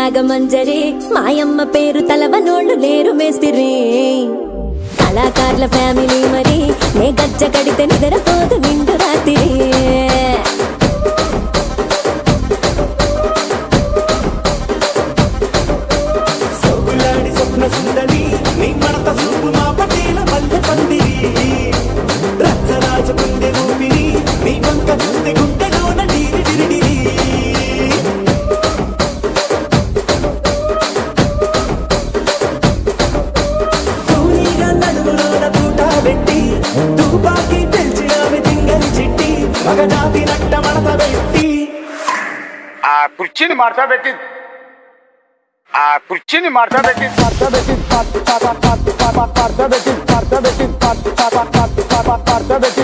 నాగమంజరి మాయమ్మ పేరు తలవనోళ్ళు లేరు మేస్తిరి కళాకారుల ఫ్యామిలీ మరి నే గజ్జ కడితే నిద్రపోదు నిండు రాత్రి సోగులాడి స్వప్న సుందరి నీ మడత చూపు మా పటేల మల్లె పందిరి రచ్చరాజ కుందె ఊపిరి నీ వంక చూస్తే గుండెలోన డీరి డిరిడిరి తూనీగా నడుములోన తూట పెట్టి తుపాకి పెంచినావి దింగని చిట్టి మగజాతి నట్ట మడత పెట్టి ఆ కుర్చీని మార్చబెట్టి మార్చబెట్టి